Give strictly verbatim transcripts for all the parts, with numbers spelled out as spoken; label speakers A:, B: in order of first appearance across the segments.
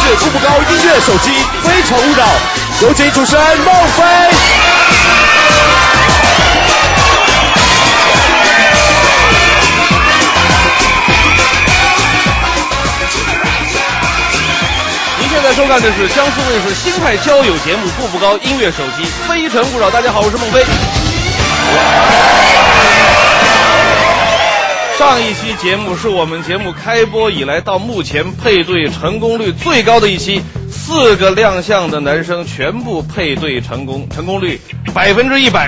A: 是步步高音乐手机《非诚勿扰》，有请主持人孟非。
B: 您现在收看的是江苏卫视新派交友节目《步步高音乐手机非诚勿扰》。大家好，我是孟非。上一期节目是我们节目开播以来到目前配对成功率最高的一期，四个亮相的男生全部配对成功，成功率百分之一百。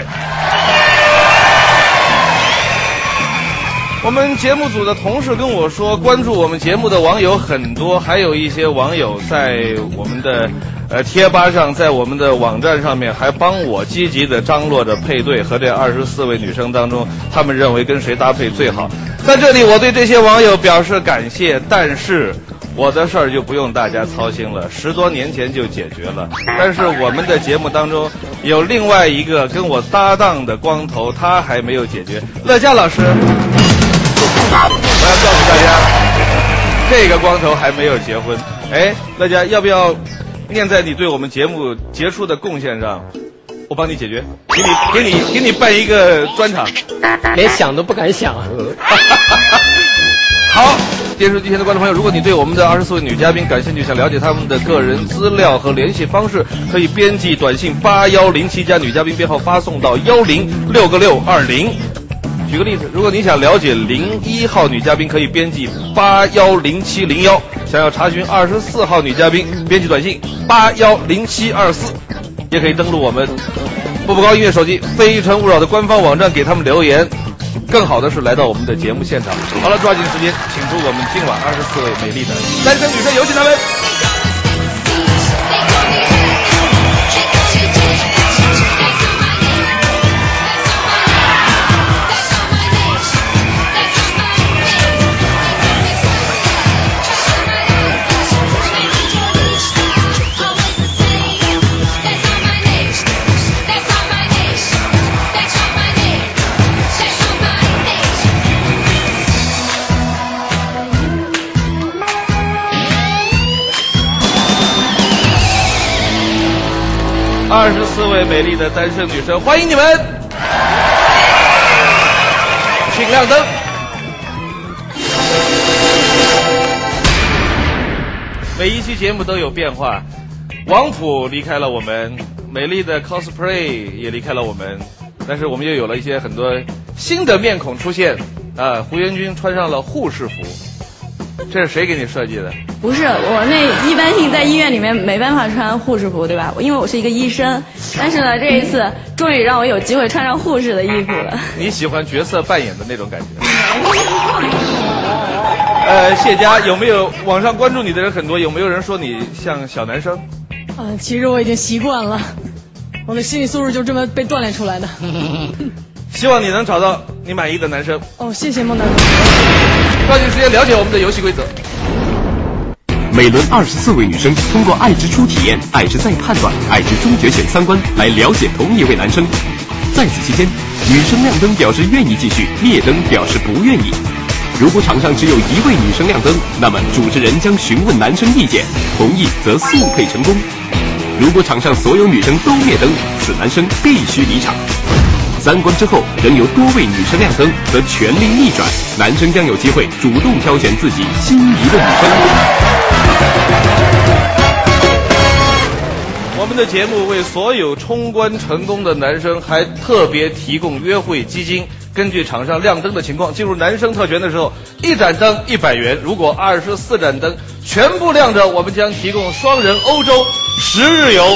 B: 我们节目组的同事跟我说，关注我们节目的网友很多，还有一些网友在我们的呃贴吧上，在我们的网站上面还帮我积极的张罗着配对，和这二十四位女生当中，他们认为跟谁搭配最好。在这里我对这些网友表示感谢，但是我的事儿就不用大家操心了，十多年前就解决了。但是我们的节目当中有另外一个跟我搭档的光头，他还没有解决。乐嘉老师，我要告诉大家，这个光头还没有结婚。哎，乐嘉，要不要念在你对我们节目杰出的贡献上，我帮你解决，给你给你给你办一个专场，
C: 连想都不敢想。
B: 好，电视机前的观众朋友，如果你对我们的二十四位女嘉宾感兴趣，想了解她们的个人资料和联系方式，可以编辑短信八幺零七加女嘉宾编号发送到幺零六个六二零。举个例子，如果你想了解零一号女嘉宾，可以编辑八幺零七零幺；想要查询二十四号女嘉宾，编辑短信八幺零七二四。也可以登录我们步步高音乐手机非诚勿扰的官方网站给他们留言。更好的是来到我们的节目现场。好了，抓紧时间，请出我们今晚二十四位美丽的男生女生，有请他们。二十四位美丽的单身女生，欢迎你们，请亮灯。每一期节目都有变化，王普离开了我们，美丽的 cosplay 也离开了我们，但是我们又有了一些很多新的面孔出现啊！胡元军穿上了护士服，这是谁给你设计的？
D: 不是，我那一般性在医院里面没办法穿护士服，对吧？因为我是一个医生，但是呢，这一次终于让我有机会穿上护士的衣服了。
B: 你喜欢角色扮演的那种感觉？呃，谢佳，有没有网上关注你的人很多？有没有人说你像小男生？
E: 啊、呃，其实我已经习惯了，我的心理素质就这么被锻炼出来的。
B: 希望你能找到你满意的男生。
E: 哦，谢谢孟大哥。
B: 抓紧时间了解我们的游戏规则。
F: 每轮二十四位女生通过爱之初体验、爱之再判断、爱之终决选三关来了解同一位男生。在此期间，女生亮灯表示愿意继续，灭灯表示不愿意。如果场上只有一位女生亮灯，那么主持人将询问男生意见，同意则速配成功。如果场上所有女生都灭灯，此男生必须离场。三关之后仍有多位女生亮灯，则权力逆转，男生将有机会主动挑选自己心仪的女生。
B: 我们的节目为所有冲关成功的男生还特别提供约会基金，根据场上亮灯的情况，进入男生特权的时候，一盏灯一百元，如果二十四盏灯全部亮着，我们将提供双人欧洲十日游。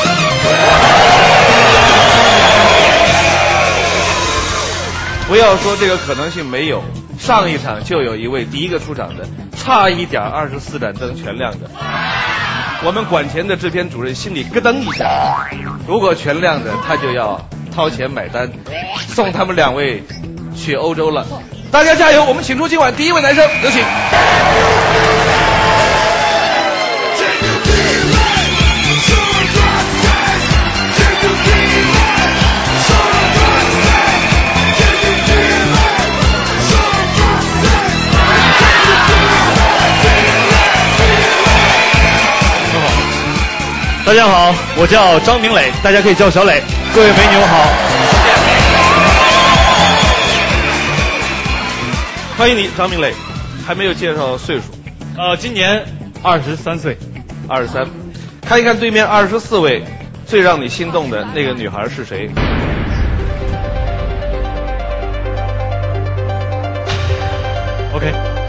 B: 不要说这个可能性没有，上一场就有一位第一个出场的，差一点二十四盏灯全亮着。我们管钱的制片主任心里咯噔一下，如果全亮着，他就要掏钱买单，送他们两位去欧洲了。大家加油！我们请出今晚第一位男生，有请。
G: 大家好，我叫张明磊，大家可以叫小磊。各位美女好，
B: 欢迎你，张明磊。还没有介绍岁数。
G: 呃，今年二十三岁，
B: 二十三。看一看对面二十四位，最让你心动的那个女孩是谁
G: ？OK。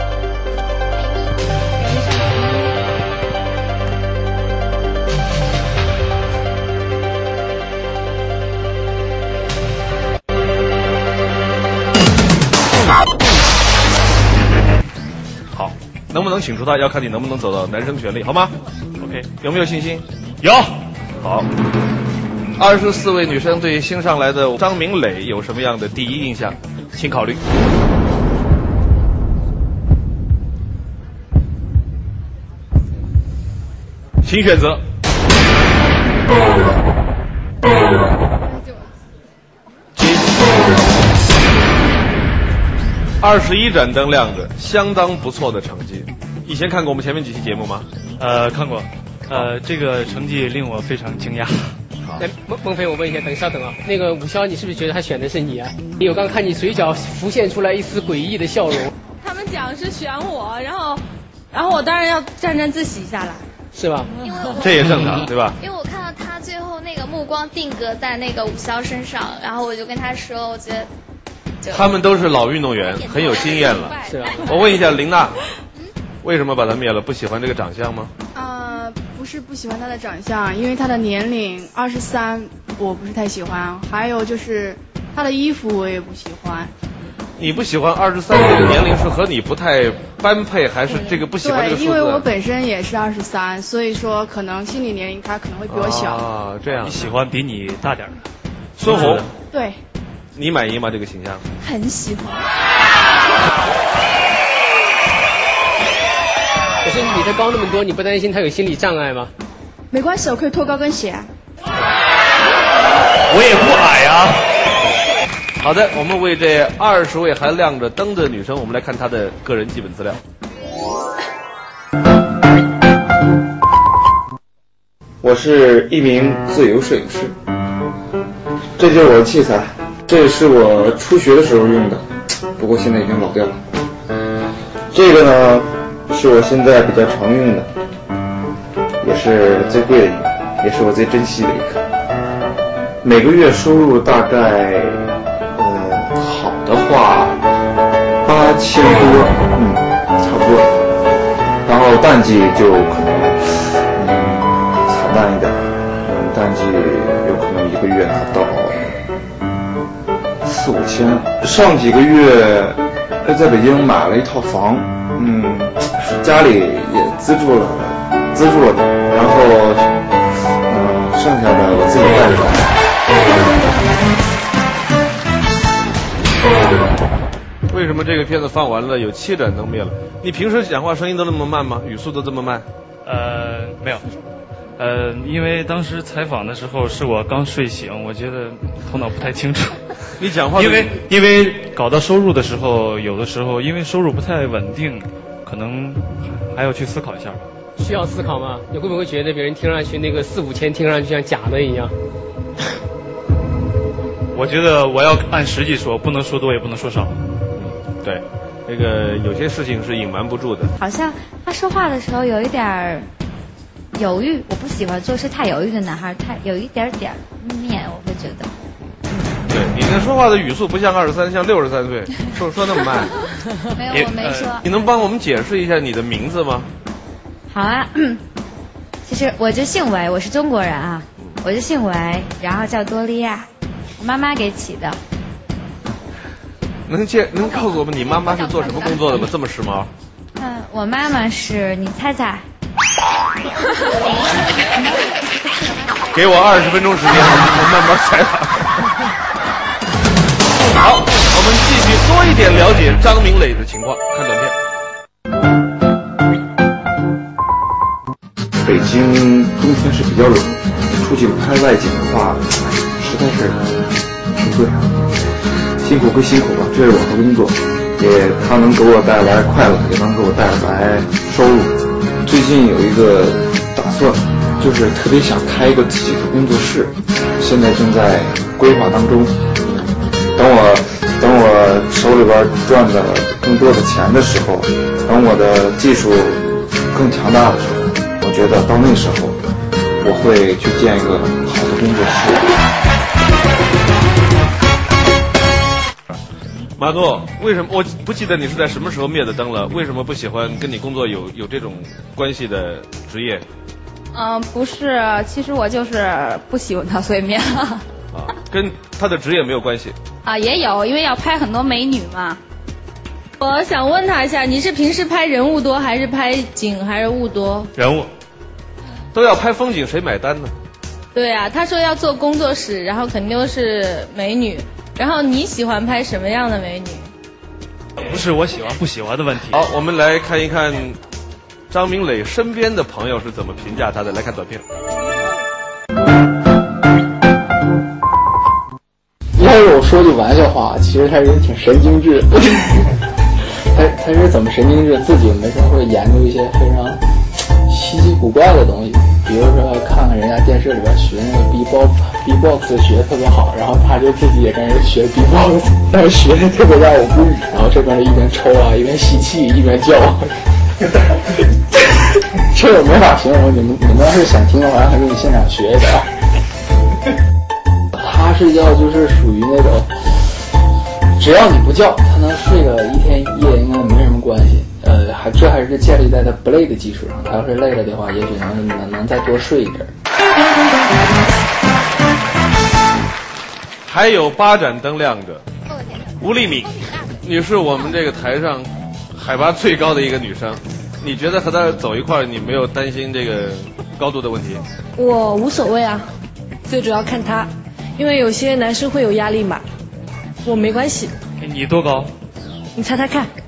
B: 好，能不能请出她，要看你能不能走到男生权利，好吗 ？OK， 有没有信心？
G: 有。
B: 好，二十四位女生对新上来的张明磊有什么样的第一印象？请考虑。请选择。二十一盏灯亮着，相当不错的成绩。以前看过我们前面几期节目吗？
G: 呃，看过。呃，这个成绩令我非常惊讶。
C: 来，孟孟非，我问一下，等稍等啊，那个武潇，你是不是觉得他选的是你啊？我刚看你嘴角浮现出来一丝诡异的笑容。
D: 他们讲是选我，然后，然后我当然要沾沾自喜下来，
C: 是吧？
B: 这也正常，对吧？
H: 因为我看到他最后那个目光定格在那个武潇身上，然后我就跟他说，我觉得。
B: 他们都是老运动员，很有经验了。
C: 是啊。
B: 我问一下林娜，为什么把他灭了？不喜欢这个长相吗？
I: 呃，不是不喜欢他的长相，因为他的年龄二十三，我不是太喜欢。还有就是他的衣服我也不喜欢。
B: 你不喜欢二十三这个年龄是和你不太般配，还是这个不喜欢这个数字？
I: 对，因为我本身也是二十三，所以说可能心理年龄他可能会比我小。
B: 啊，这样。
G: 你喜欢比你大点的。
B: 孙红。
I: 对。
B: 你满意吗？这个形象？
I: 很喜欢。
C: 可是你的高那么多，你不担心他有心理障碍吗？
I: 没关系，我可以脱高跟鞋。
G: 我也不矮啊。
B: 好的，我们为这二十位还亮着灯的女生，我们来看她的个人基本资料。
J: 我是一名自由摄影师，这就是我的器材。这是我初学的时候用的，不过现在已经老掉了。这个呢，是我现在比较常用的，也是最贵的一个，也是我最珍惜的一个。每个月收入大概，呃，好的话八千多，嗯，差不多。然后淡季就可能，嗯，惨淡一点，嗯，淡季有可能一个月拿到四五千。上几个月在北京买了一套房，嗯，家里也资助了，资助了，然后，嗯，剩下的我自己带着。
B: 为什么这个片子放完了有七盏灯灭了？你平时讲话声音都那么慢吗？语速都这么慢？
G: 呃，没有。呃，因为当时采访的时候是我刚睡醒，我觉得头脑不太清楚。
B: 你讲话
G: 因为因为搞到收入的时候，有的时候因为收入不太稳定，可能还要去思考一下吧。
C: 需要思考吗？你会不会觉得别人听上去那个四五千听上去像假的一样？
G: 我觉得我要按实际说，不能说多也不能说少。
B: 对，那个有些事情是隐瞒不住的。
K: 好像他说话的时候有一点犹豫，我不喜欢做事太犹豫的男孩，太有一点点面，我会觉得。
B: 对，你那说话的语速不像二十三，像六十三岁，说说那么慢。
K: 没有，我没说、呃。
B: 你能帮我们解释一下你的名字吗？
K: 好啊，其实我就姓韦，我是中国人啊，我就姓韦，然后叫多利亚，我妈妈给起的。
B: 能介能告诉我们你妈妈是做什么工作的吗？这么时髦？
K: 嗯，我妈妈是，你猜猜。
B: 给我二十分钟时间，我慢慢采访。好，我们继续多一点了解张明磊的情况，看短片。
J: 北京冬天是比较冷，出去拍外景的话，实在是挺贵啊。辛苦归辛苦吧，这是我的工作，也它能给我带来快乐，也能给我带来收入。最近有一个打算，就就是特别想开一个自己的工作室，现在正在规划当中。等我等我手里边赚的更多的钱的时候，等我的技术更强大的时候，我觉得到那时候我会去建一个好的工作室。
B: 马诺，为什么我不记得你是在什么时候灭的灯了？为什么不喜欢跟你工作有有这种关系的职业？
L: 嗯、呃，不是，其实我就是不喜欢他，所以灭了。
B: 啊，跟他的职业没有关系。
L: 啊，也有，因为要拍很多美女嘛。
D: 我想问他一下，你是平时拍人物多，还是拍景，还是物多？
G: 人物。
B: 都要拍风景，谁买单呢？
D: 对啊，他说要做工作室，然后肯定都是美女。然后你喜欢拍什么样的美女？
G: 不是我喜欢不喜欢的问题。
B: 好，我们来看一看张明磊身边的朋友是怎么评价他的。来看短片。
M: 要是我说句玩笑话，其实他人挺神经质的。他他是怎么神经质？自己没事会研究一些非常稀奇古怪的东西，比如说看看人家电视里边学那个 B-box B-box 学得特别好，然后他就自己也跟人学 B-box， 但是学的特别让我无语，然后这边一边抽啊，一边吸气，一边叫。这我没法形容，你们你们要是想听的话，还给你现场学一下。他睡觉就是属于那种，只要你不叫，他能睡个一天一夜应该没什么关系。呃，还这还是建立在他不累的基础上，他要是累了的话，也许能能能再多睡一阵。
B: 还有八盏灯亮着，吴丽敏，你是我们这个台上海拔最高的一个女生，你觉得和她走一块儿，你没有担心这个高度的问题？
E: 我无所谓啊，最主要看他。因为有些男生会有压力嘛，我没关系。
G: 你多高？
E: 你猜猜看。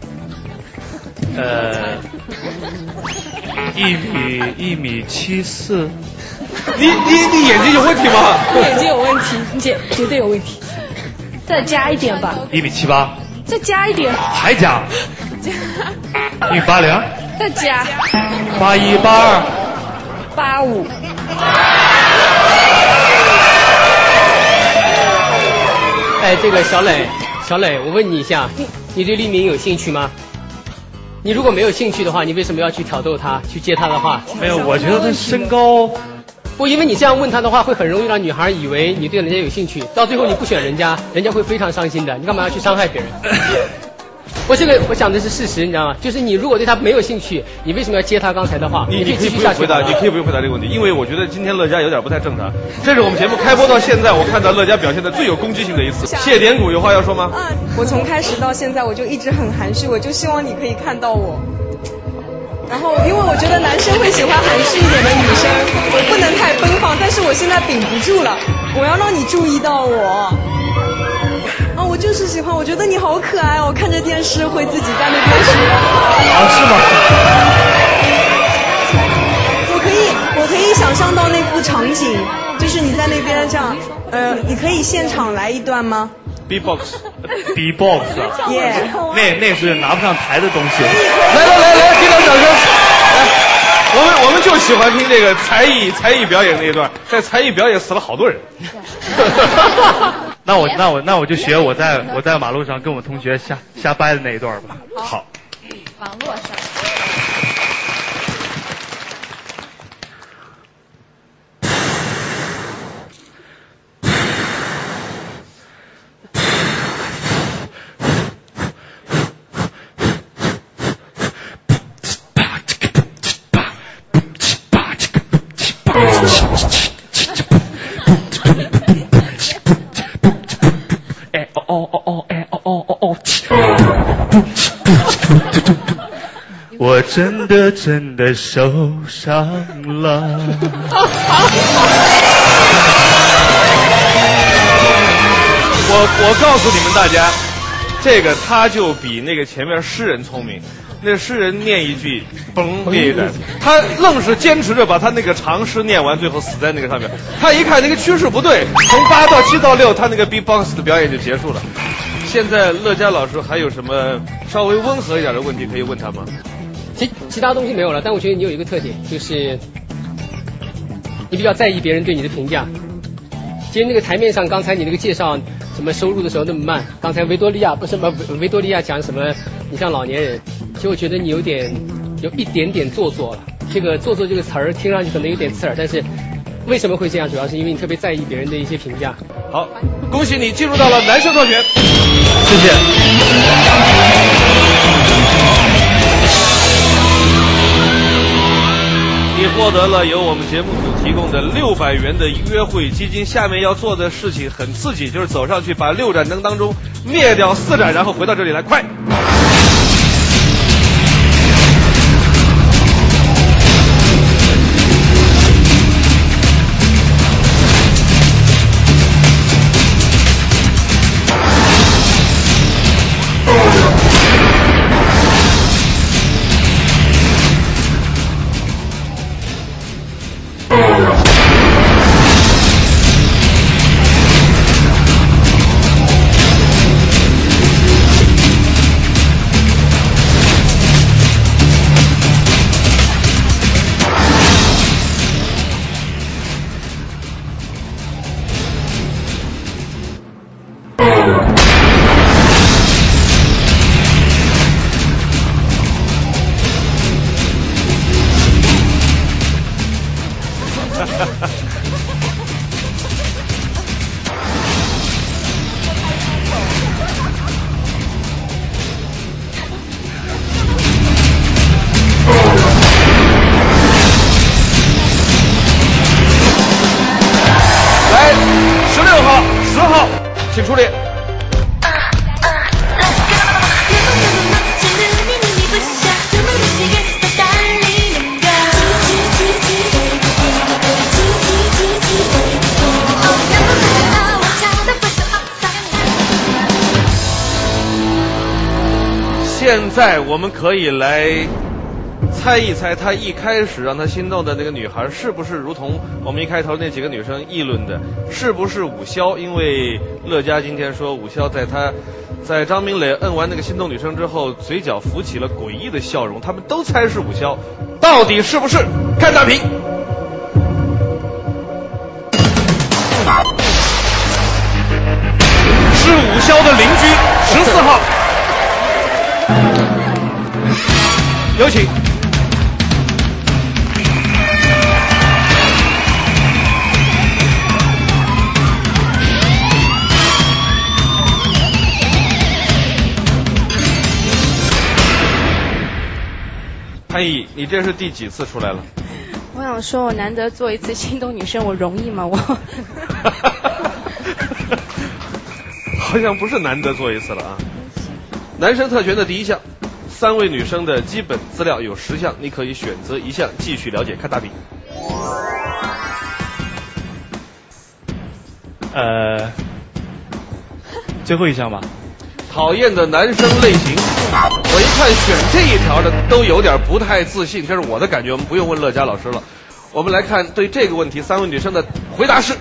G: 呃，一米一米七四。
B: 你你你眼睛有问题吗？
E: 眼睛有问题，你姐绝对有问题。再加一点吧。
G: 一米七八。
E: 再加一点。
G: 还加。一米八零。
E: 再加。
G: 八一八二。
E: 八五。
C: 哎，这个小磊，小磊，我问你一下，你对丽敏有兴趣吗？你如果没有兴趣的话，你为什么要去挑逗她，去接她的话？
G: 没有，我觉得她身高，
C: 不，因为你这样问她的话，会很容易让女孩以为你对人家有兴趣，到最后你不选人家，人家会非常伤心的。你干嘛要去伤害别人？我这个我讲的是事实，你知道吗？就是你如果对他没有兴趣，你为什么要接他刚才的话？
B: 你
C: 可以继续
B: 不用回答，你可以不用回答这个问题，因为我觉得今天乐嘉有点不太正常。这是我们节目开播到现在，我看到乐嘉表现的最有攻击性的一次。谢典谷有话要说吗？
N: 嗯，我从开始到现在我就一直很含蓄，我就希望你可以看到我。然后，因为我觉得男生会喜欢含蓄一点的女生，我不能太奔放，但是我现在顶不住了，我要让你注意到我。啊，我就是喜欢，我觉得你好可爱哦，看着电视会自己在那边学。
G: 啊，是吗？
N: 我可以，我可以想象到那幅场景，就是你在那边这样，呃，你可以现场来一段吗
B: ？B-box，B-box，
N: 耶，
G: 那那是拿不上台的东西。
B: 来来来来，给点掌声！来，我们我们就喜欢听这个才艺才艺表演那一段，在才艺表演死了好多人。
G: 那我那我那我就学我在我在马路上跟我同学瞎瞎掰的那一段吧。
B: 好。
K: 网络上。
G: 我真的真的受伤了。
B: 我我告诉你们大家，这个他就比那个前面诗人聪明。那诗人念一句嘣灭一盏，他愣是坚持着把他那个长诗念完，最后死在那个上面。他一看那个趋势不对，从八到七到六，他那个 B-box 的表演就结束了。现在乐嘉老师还有什么稍微温和一点的问题可以问他吗？
C: 其其他东西没有了，但我觉得你有一个特点，就是你比较在意别人对你的评价。其实那个台面上，刚才你那个介绍什么收入的时候那么慢，刚才维多利亚不是什么维多利亚讲什么你像老年人，其实我觉得你有点有一点点做作了。这个做作这个词儿听上去可能有点刺耳，但是为什么会这样？主要是因为你特别在意别人的一些评价。
B: 好，恭喜你进入到了男生特选，
G: 谢谢。
B: 你获得了由我们节目组提供的六百元的约会基金。下面要做的事情很刺激，就是走上去把六盏灯当中灭掉四盏，然后回到这里来，快！现在我们可以来猜一猜，他一开始让他心动的那个女孩是不是如同我们一开头那几个女生议论的，是不是武潇？因为乐嘉今天说武潇在他在张明磊摁完那个心动女生之后，嘴角浮起了诡异的笑容，他们都猜是武潇，到底是不是？看大屏。是武潇的邻居十四号。有请。潘毅，你这是第几次出来了？
O: 我想说，我难得做一次心动女生，我容易吗？我
B: 好像不是难得做一次了啊。男生特权的第一项，三位女生的基本资料有十项，你可以选择一项继续了解。看大饼。
G: 呃，最后一项吧。
B: 讨厌的男生类型，我一看选这一条的都有点不太自信，这是我的感觉，我们不用问乐嘉老师了。我们来看对这个问题三位女生的回答是：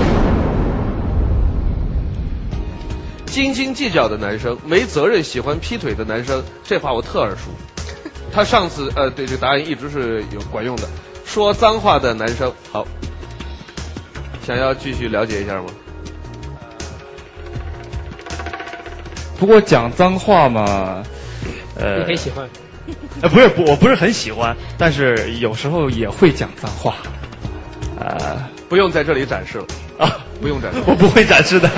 B: 斤斤计较的男生，没责任喜欢劈腿的男生，这话我特耳熟。他上次呃对这个答案一直是有管用的。说脏话的男生，好，想要继续了解一下吗？
G: 不过讲脏话嘛，呃，
C: 你很喜欢？
G: 呃，不是，不，我不是很喜欢，但是有时候也会讲脏话。呃，
B: 不用在这里展示了啊，不用展示，
G: 我不会展示的。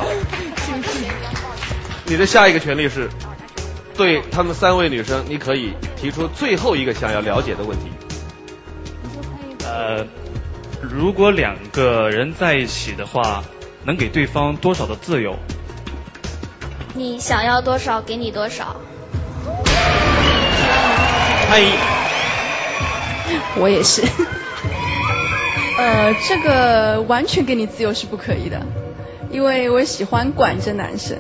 B: 你的下一个权利是，对他们三位女生，你可以提出最后一个想要了解的问题。
G: 呃，如果两个人在一起的话，能给对方多少的自由？
H: 你想要多少，给你多少。
B: 潘怡，
E: 我也是。呃，这个完全给你自由是不可以的，因为我喜欢管着男生。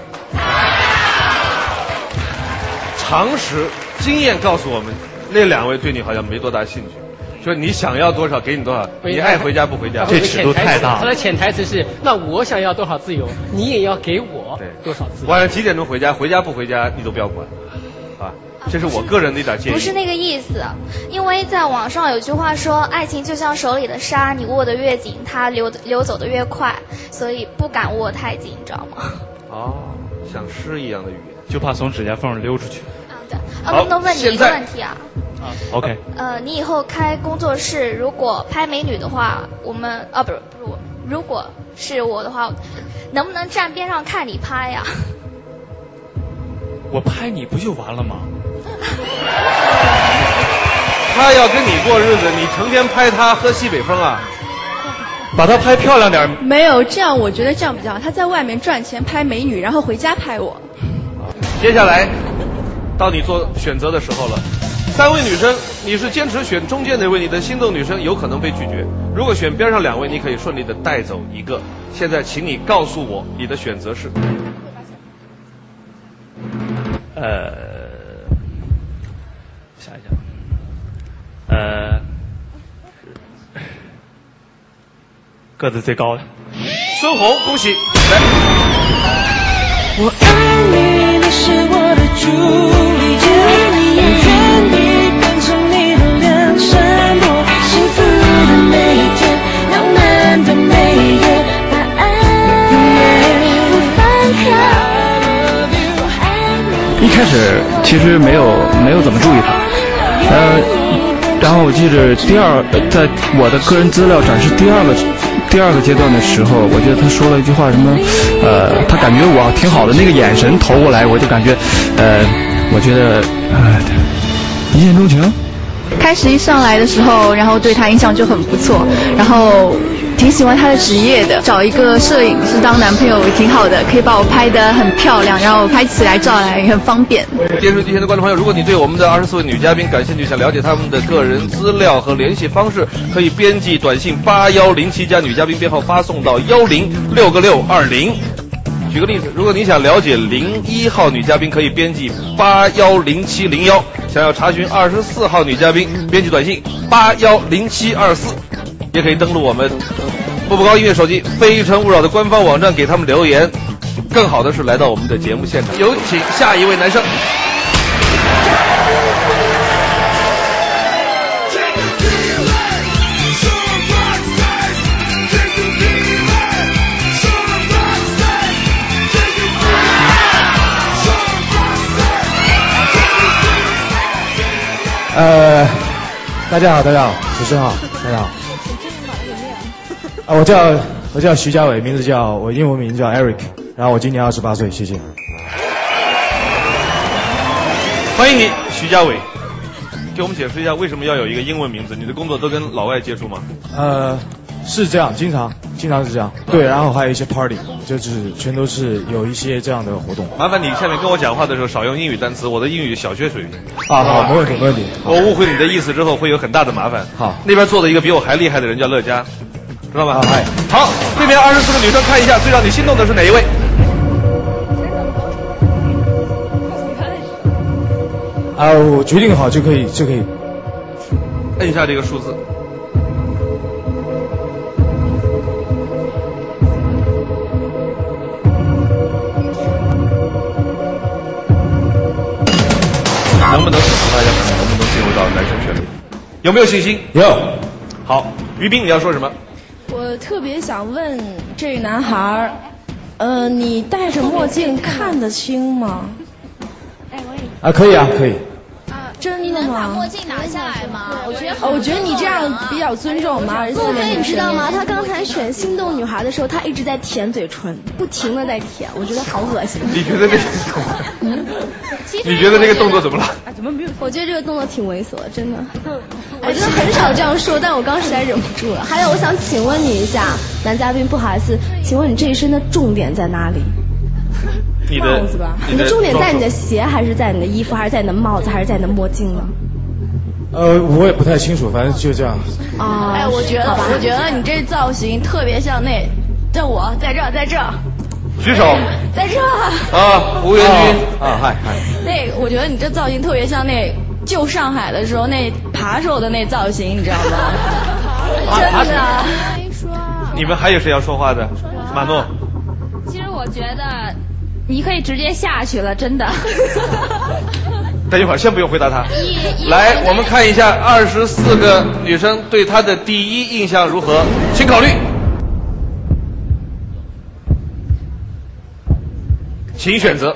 B: 常识经验告诉我们，那两位对你好像没多大兴趣。说你想要多少给你多少，你爱回家不回家，
C: 这尺度太大了。他的潜台词是，那我想要多少自由，你也要给我多少自由。
B: 晚上几点钟回家，回家不回家你都不要管。 啊，这是我个人的一点建议。
H: 不是那个意思，因为在网上有句话说，爱情就像手里的沙，你握得越紧，它流流走的越快，所以不敢握太紧，你知道吗？
B: 哦，像诗一样的语言，
G: 就怕从指甲缝溜出去。
H: 啊，对。啊，能不能问你一个问题啊？
G: 啊 ，OK。
H: 呃，你以后开工作室，如果拍美女的话，我们啊，不是不是我，如果是我的话，能不能站边上看你拍呀？
G: 我拍你不就完了吗？
B: 他要跟你过日子，你成天拍他喝西北风啊？把他拍漂亮点。
P: 没有这样，我觉得这样比较好。他在外面赚钱拍美女，然后回家拍我。
B: 接下来到你做选择的时候了。三位女生，你是坚持选中间那位，你的心动女生有可能被拒绝。如果选边上两位，你可以顺利的带走一个。现在请你告诉我你的选择是。
G: 呃，想一想，呃，个子最高的
B: 孙红，恭喜！来，
Q: 我爱你，你是我的朱丽叶，我愿意变成你的梁山伯，幸福的每一天，浪漫的每一夜，把爱不放开。
R: 一开始其实没有没有怎么注意他，呃，然后我记得第二，在我的个人资料展示第二个第二个阶段的时候，我觉得他说了一句话，什么呃，他感觉我挺好的，那个眼神投过来，我就感觉呃，我觉得呃，一见钟情。
P: 开始一上来的时候，然后对他印象就很不错，然后挺喜欢他的职业的，找一个摄影师当男朋友也挺好的，可以把我拍得很漂亮，然后拍起来照来也很方便。
B: 电视机前的观众朋友，如果你对我们的二十四位女嘉宾感兴趣，想了解她们的个人资料和联系方式，可以编辑短信八幺零七加女嘉宾编号发送到幺零六个六二零。举个例子，如果你想了解零一号女嘉宾，可以编辑八幺零七零幺；想要查询二十四号女嘉宾，编辑短信八幺零七二四。也可以登录我们步步高音乐手机《非诚勿扰》的官方网站给他们留言。更好的是来到我们的节目现场，有请下一位男生。
S: 呃，大家好，大家好，主持人好，大家好。啊，我叫我叫徐家伟，名字叫我英文名叫 Eric， 然后我今年二十八岁，谢谢。
B: 欢迎你，徐家伟。给我们解释一下为什么要有一个英文名字？你的工作都跟老外接触吗？
S: 呃，是这样，经常经常是这样。对，然后还有一些 party， 就是全都是有一些这样的活动。
B: 麻烦你下面跟我讲话的时候少用英语单词，我的英语小学水平。
S: 啊，好，没问题，没问题。
B: 我误会你的意思之后会有很大的麻烦。
S: 好，
B: 那边坐的一个比我还厉害的人叫乐嘉，知道吗？
S: 啊，嗨。
B: 好，对面二十四个女生看一下，最让你心动的是哪一位？
S: 啊，我决定好就可以，就可以。
B: 摁一下这个数字。能不能请大家看能不能进入到男生圈里？有没有信心？
S: 有。
B: 好，于斌，你要说什么？
T: 我特别想问这个男孩，呃，你戴着墨镜看得清吗？
S: 啊，可以啊，可以。
T: 真的吗？
H: 你能把墨镜拿下来吗？我觉得
T: 哦，我觉得你这样比较尊重我们二十四个女生。
U: 你知道吗？他刚才选心动女孩的时候，他一直在舔嘴唇，不停的在舔，我觉得好恶心。
B: 你觉得这个？你觉得这个动作怎么了？
U: 怎么没有？我觉得这个动作挺猥琐的，真的。我真的很少这样说，但我刚实在忍不住了。还有，我想请问你一下，男嘉宾，不好意思，请问你这一身的重点在哪里？
B: 你的
U: 帽子吧？你的重点在你的鞋，还是在你的衣服，还是在你的帽子，还是在你的墨镜呢？
S: 呃，我也不太清楚，反正就这样。
U: 啊，
T: 哎，我觉得，我觉得你这造型特别像那，在我在这，在这。
B: 举手。
T: 在这。
B: 啊，吴元军。
S: 啊，嗨嗨。
T: 那，我觉得你这造型特别像那救上海的时候那扒手的那造型，你知道吗？真的。
B: 你们还有谁要说话的？马诺。
K: 其实我觉得你可以直接下去了，真的。
B: 等一会儿，先不用回答他。来，我们看一下二十四个女生对他的第一印象如何，请考虑。请选择。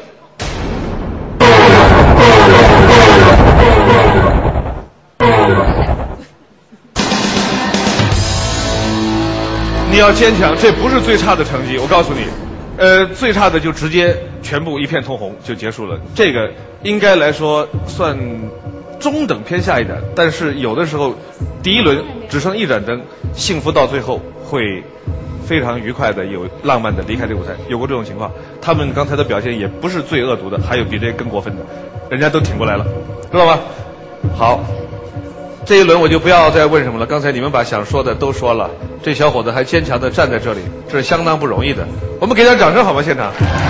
B: 你要坚强，这不是最差的成绩，我告诉你。呃，最差的就直接全部一片通红就结束了。这个应该来说算中等偏下一点，但是有的时候第一轮只剩一盏灯，幸福到最后会非常愉快的有浪漫的离开这个舞台，有过这种情况。他们刚才的表现也不是最恶毒的，还有比这个更过分的，人家都挺过来了，知道吗？好，这一轮我就不要再问什么了，刚才你们把想说的都说了，这小伙子还坚强的站在这里，这是相当不容易的，我们给点掌声好吗？现场。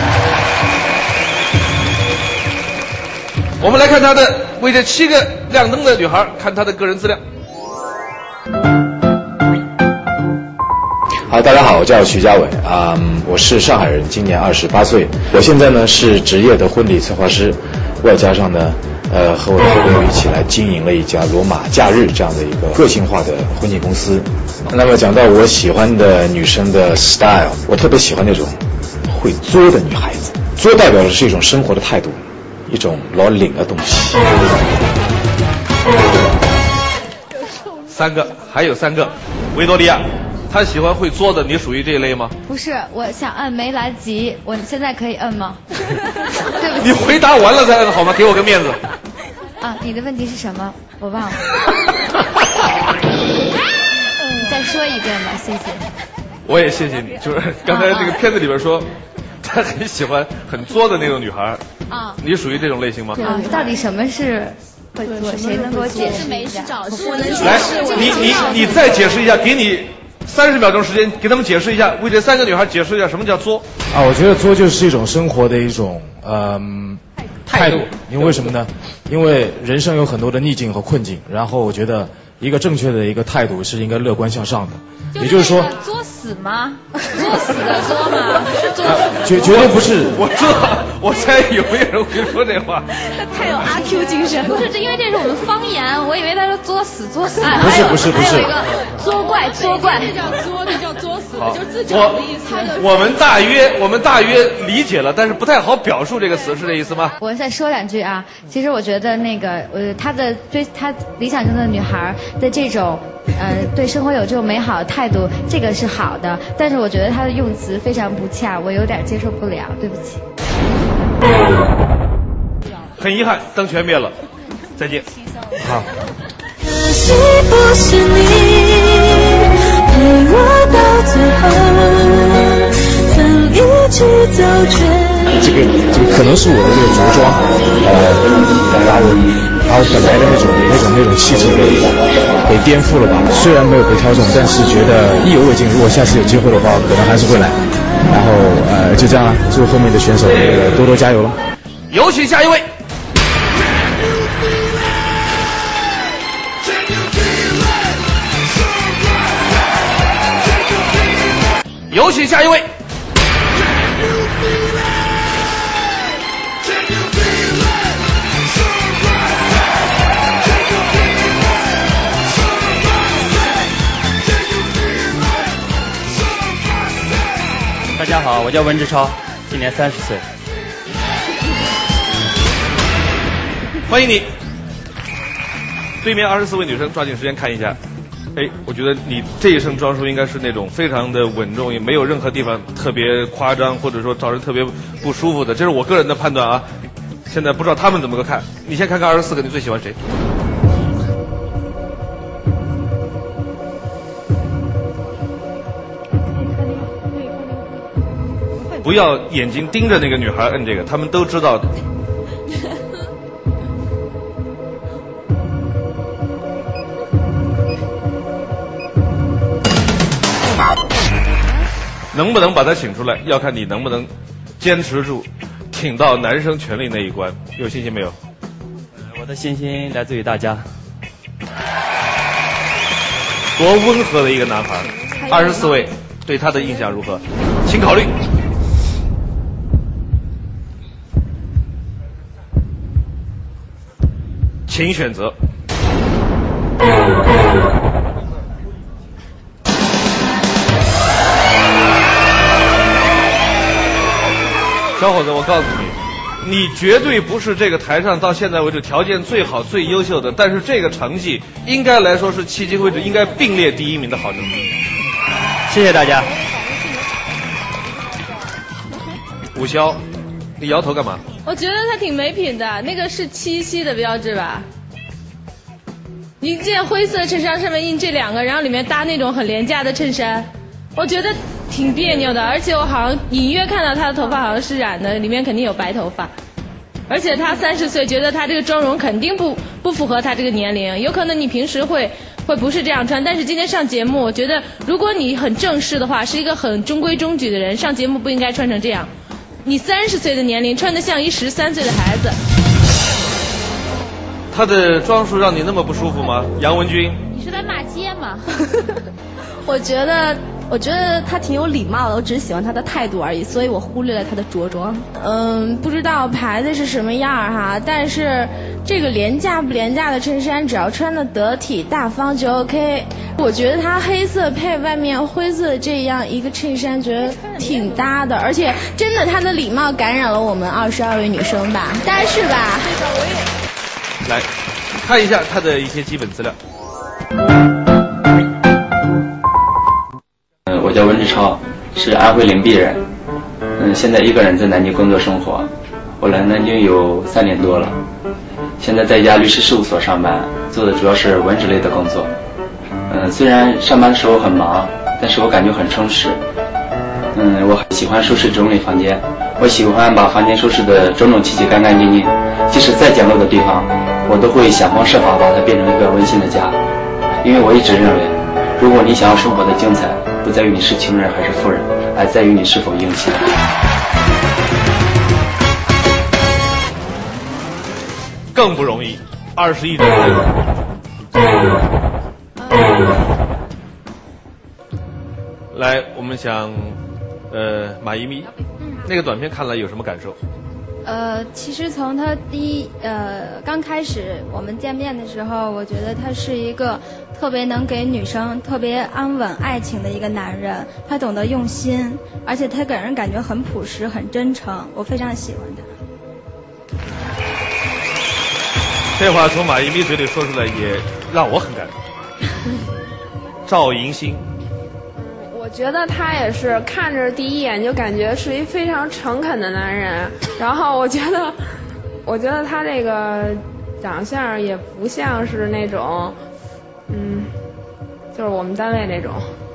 B: 我们来看他的为这七个亮灯的女孩看他的个人资料。
A: 好，大家好，我叫徐家伟啊、嗯，我是上海人，今年二十八岁。我现在呢是职业的婚礼策划师，外加上呢，呃，和我的好朋友一起来经营了一家罗马假日这样的一个个性化的婚庆公司。那么讲到我喜欢的女生的 style， 我特别喜欢那种会作的女孩子。作代表的是一种生活的态度，一种老领的东西。
B: 三个，还有三个，维多利亚。他喜欢会作的，你属于这一类吗？
K: 不是，我想摁没来及，我现在可以摁吗？对不起。
B: 你回答完了再摁好吗？给我个面子。
K: 啊，你的问题是什么？我忘了。你再说一遍吧，谢谢。
B: 我也谢谢你，就是刚才这个片子里边说，他很喜欢很作的那种女孩。啊。你属于这种类型吗？
K: 啊，到底什么是会作？谁能给我解释一下？
U: 我能解
B: 来，
U: 释。
B: 你你你再解释一下，给你三十秒钟时间，给他们解释一下，为这三个女孩解释一下什么叫作。
S: 啊，我觉得作就是一种生活的一种嗯、呃、态度，因为为什么呢？因为人生有很多的逆境和困境，然后我觉得一个正确的一个态度是应该乐观向上的，也就是说。
K: 作死吗？作死的作吗？作死、
S: 啊。绝绝对不是。
B: 我知道，我猜有没有人会说这话。
U: 他太有阿 Q 精神。
K: 不是，这因为这是我们方言，我以为他说作死作死。
S: 不是不是不是。
K: 还有一个作怪作怪。
U: 这叫作，这叫作死，就是自找的意思。
B: 我们大约我们大约理解了，但是不太好表述这个词，是这意思吗？
K: 我再说两句啊，其实我觉得那个呃，他的追他理想中的女孩的这种呃对生活有这种美好的态度，这个是好的，但是我觉得他的用词非常不恰，我有点接受不了，对不起。
B: 很遗憾，灯全灭了，再见。好。
Q: 可惜不是你陪我到最后，曾一起走全。
S: 这个这个可能是我的这个着装，呃，把我把我本来的那种那种那种气质给给颠覆了吧。虽然没有被挑中，但是觉得意犹未尽。如果下次有机会的话，可能还是会来。然后呃，就这样了，祝后面的选手呃多多加油了。
B: 有请下一位。有请下一位。
V: 大家好，我叫温志超，今年三十岁。
B: 欢迎你。对面二十四位女生，抓紧时间看一下。哎，我觉得你这一身装束应该是那种非常的稳重，也没有任何地方特别夸张，或者说找人特别不舒服的，这是我个人的判断啊。现在不知道他们怎么个看，你先看看二十四个，你最喜欢谁？不要眼睛盯着那个女孩摁这个，他们都知道的。能不能把他请出来，要看你能不能坚持住，挺到男生权利那一关。有信心没有？
V: 我的信心来自于大家。
B: 多温和的一个男孩，二十四位，对他的印象如何？请考虑。 请选择。小伙子，我告诉你，你绝对不是这个台上到现在为止条件最好、最优秀的，但是这个成绩应该来说是迄今为止应该并列第一名的好成绩。
V: 谢谢大家。
B: 武潇，你摇头干嘛？
E: 我觉得他挺没品的，那个是七夕的标志吧？一件灰色衬衫上面印这两个，然后里面搭那种很廉价的衬衫，我觉得挺别扭的。而且我好像隐约看到他的头发好像是染的，里面肯定有白头发。而且他三十岁，觉得他这个妆容肯定不不符合他这个年龄。有可能你平时会会不是这样穿，但是今天上节目，我觉得如果你很正式的话，是一个很中规中矩的人，上节目不应该穿成这样。你三十岁的年龄，穿得像一十三岁的孩子。
B: 他的装束让你那么不舒服吗？杨文军，
U: 你是在骂街吗？ 我觉得，我觉得他挺有礼貌的，我只是喜欢他的态度而已，所以我忽略了他的着装。
E: 嗯，不知道牌子是什么样哈，但是这个廉价不廉价的衬衫，只要穿得得体大方就 OK。我觉得他黑色配外面灰色这样一个衬衫，觉得挺搭的，而且真的他的礼貌感染了我们二十二位女生吧，大家是吧？
B: 来看一下他的一些基本资料。
F: 嗯，我叫温志超，是安徽灵璧人。嗯，现在一个人在南京工作生活。我来南京有三年多了，现在在一家律师事务所上班，做的主要是文职类的工作。嗯，虽然上班的时候很忙，但是我感觉很充实。嗯，我很喜欢收拾整理房间，我喜欢把房间收拾的整整齐齐、干干净净，即使再简陋的地方，我都会想方设法把它变成一个温馨的家。因为我一直认为，如果你想要生活的精彩，不在于你是情人还是富人，而在于你是否硬气。
B: 更不容易，二十一种。来，我们想，呃，马一咪，那个短片看了有什么感受？
K: 呃，其实从他第一呃刚开始我们见面的时候，我觉得他是一个特别能给女生特别安稳爱情的一个男人，他懂得用心，而且他给人感觉很朴实、很真诚，我非常喜欢他。
B: 这话从马一咪嘴里说出来，也让我很感动。赵银星。
O: 我觉得他也是看着第一眼就感觉是一非常诚恳的男人，然后我觉得，我觉得他这个长相也不像是那种，嗯，就是我们单位那种，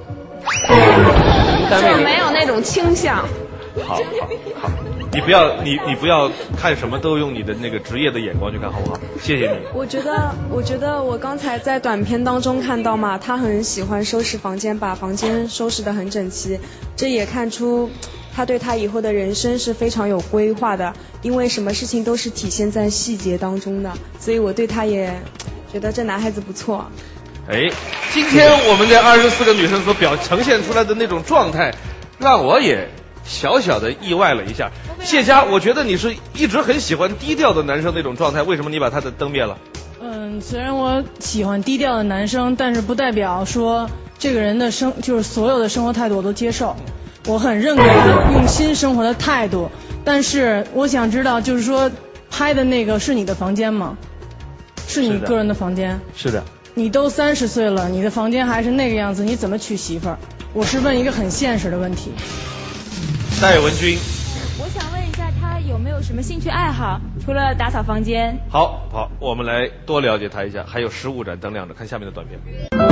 O: 就是没有那种倾向。
B: 好好好，你不要你你不要看什么都用你的那个职业的眼光去看，好不好？谢谢你。
N: 我觉得我觉得我刚才在短片当中看到嘛，他很喜欢收拾房间，把房间收拾得很整齐，这也看出他对他以后的人生是非常有规划的，因为什么事情都是体现在细节当中的，所以我对他也觉得这男孩子不错。
B: 哎，今天我们这二十四个女生所表呈现出来的那种状态，让我也小小的意外了一下。谢佳，我觉得你是一直很喜欢低调的男生那种状态，为什么你把他的灯灭了？
I: 嗯，虽然我喜欢低调的男生，但是不代表说这个人的生就是所有的生活态度我都接受。我很认可他用心生活的态度，但是我想知道，就是说拍的那个是你的房间吗？是你个人的房间？
B: 是的。
I: 你都三十岁了，你的房间还是那个样子，你怎么娶媳妇儿？我是问一个很现实的问题。
B: 戴文君，
L: 我想问一下，他有没有什么兴趣爱好，除了打扫房间？
B: 好好，我们来多了解他一下。还有十五盏灯亮着，看下面的短片。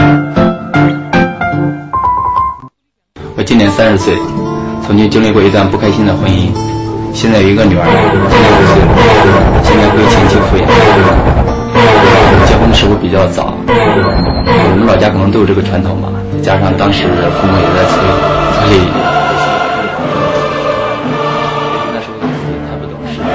F: 我今年三十岁，曾经经历过一段不开心的婚姻，现在有一个女儿，今年五岁，现在归前妻抚养。结婚的时候比较早，我们老家可能都有这个传统吧，加上当时父母也在催，所以那时候还不懂事。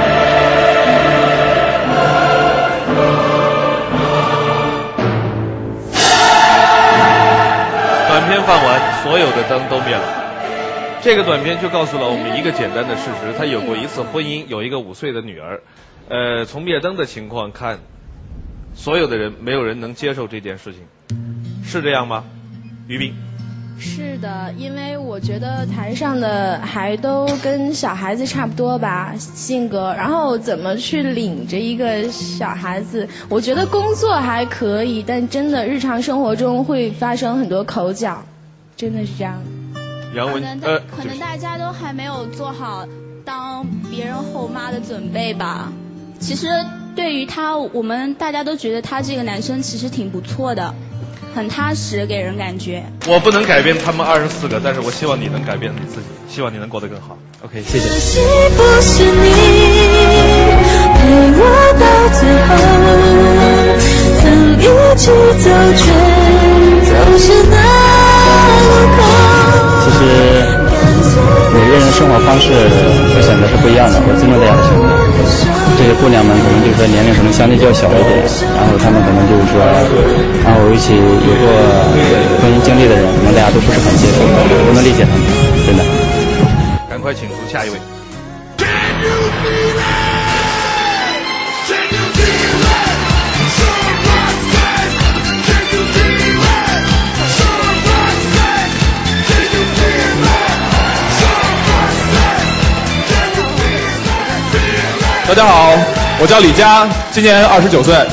B: 短片放完，所有的灯都灭了。这个短片就告诉了我们一个简单的事实：他有过一次婚姻，有一个五岁的女儿。呃，从灭灯的情况看， 所有的人没有人能接受这件事情，是这样吗？于斌。
U: 是的，因为我觉得台上的还都跟小孩子差不多吧性格，然后怎么去领着一个小孩子，我觉得工作还可以，但真的日常生活中会发生很多口角，真的是这样。
B: 杨文
T: 可能
B: 呃，
T: 可能大家都还没有做好当别人后妈的准备吧。其实对于他，我们大家都觉得他这个男生其实挺不错的，很踏实，给人感觉。
B: 我不能改变他们二十四个，但是我希望你能改变你自己，希望你能过得更好。OK， 谢谢。
Q: 可惜不是你陪我到最后，曾一起走却走失那路口。
V: 其实每个人的生活方式和选择是不一样的，我尊重大家的选择。这些姑娘们可能就是说年龄可能相对较小一点，然后她们可能就是说，然后一起有过婚姻经历的人，可能大家都不是很接受，我能理解他们，真的。
B: 赶快请出下一位。
D: 大家好，我叫李佳，今年二十九岁。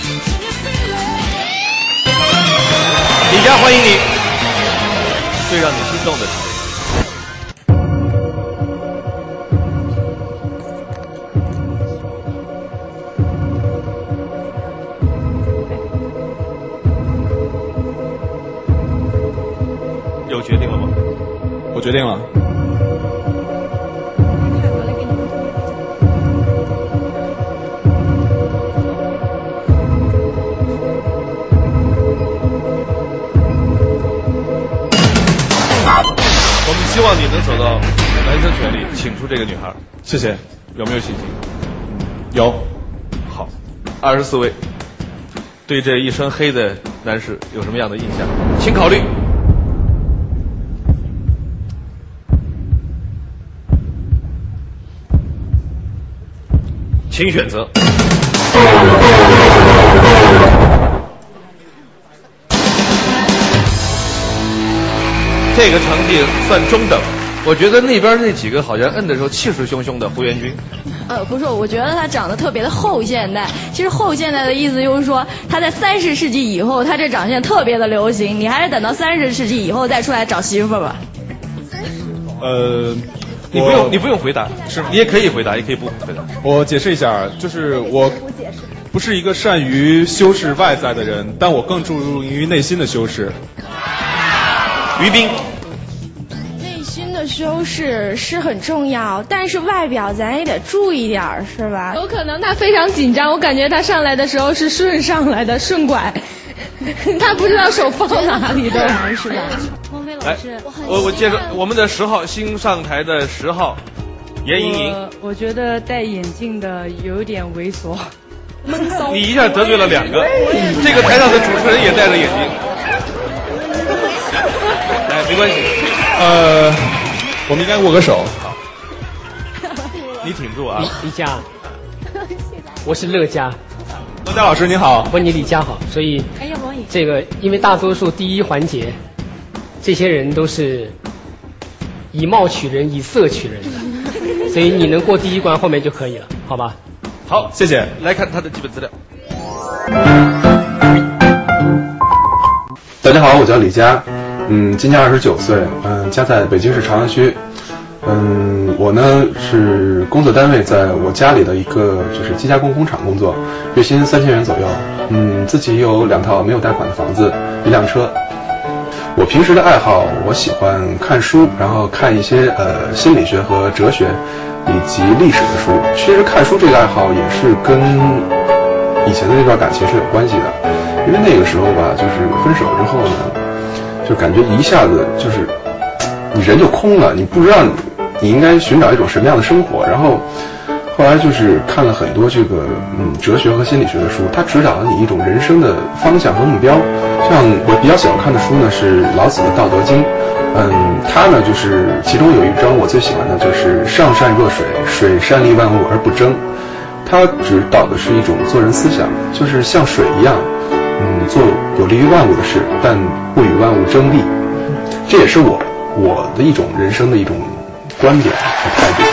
B: 李佳，欢迎你。最让你心动的是有决定了吗？
D: 我决定了。
B: 希望你能走到男生权利，请出这个女孩。
D: 谢谢。
B: 有没有信心？
D: 有。
B: 好，二十四位，对这一身黑的男士有什么样的印象？请考虑。请选择。这个成绩算中等，我觉得那边那几个好像摁的时候气势汹汹的。胡元军，
U: 呃，不是，我觉得他长得特别的后现代。其实后现代的意思就是说，他在三十世纪以后，他这长相特别的流行。你还是等到三十世纪以后再出来找媳妇吧。
D: 呃，
B: 你不用，你不用回答，是你也可以回答，也可以不回答。
D: 我解释一下，就是我不是一个善于修饰外在的人，但我更注重于内心的修饰。
B: 于斌，
U: 内心的修饰是很重要，但是外表咱也得注意点，是吧？
E: 有可能他非常紧张，我感觉他上来的时候是顺上来的，顺拐，他不知道手放哪里的，是吧？
U: 孟非老师，
B: 我我介绍我们的十号新上台的十号严莹莹。
J: 我觉得戴眼镜的有点猥琐。
B: 你一下得罪了两个，这个台上的主持人也戴着眼镜。来，没关系。
D: 呃，我们应该握个手。
B: 好，你挺住啊。
C: 李佳，我是乐嘉。
D: 乐嘉老师您好。
C: 不，你李佳好。所以，
U: 哎呀，王颖，
C: 这个因为大多数第一环节，这些人都是以貌取人，以色取人的，所以你能过第一关，后面就可以了，好吧？
B: 好，
D: 谢谢。
B: 来看他的基本资料。
W: 大家好，我叫李佳，嗯，今年二十九岁，嗯，家在北京市朝阳区，嗯，我呢是工作单位在我家里的一个就是机加工工厂工作，月薪三千元左右，嗯，自己有两套没有贷款的房子，一辆车。我平时的爱好，我喜欢看书，然后看一些呃心理学和哲学以及历史的书。其实看书这个爱好也是跟以前的那段感情是有关系的。因为那个时候吧，就是分手之后呢，就感觉一下子就是你人就空了，你不知道你你应该寻找一种什么样的生活。然后后来就是看了很多这个嗯哲学和心理学的书，它指导了你一种人生的方向和目标。像我比较喜欢看的书呢是老子的《道德经》，嗯，它呢就是其中有一章我最喜欢的就是上善若水，水善利万物而不争。 它指导的是一种做人思想，就是像水一样，嗯，做有利于万物的事，但不与万物争利。这也是我我的一种人生的一种观点和态度。